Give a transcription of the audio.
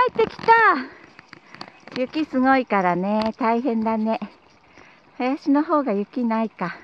ってきた。雪すごいからね、大変だね。林の方が雪ないか。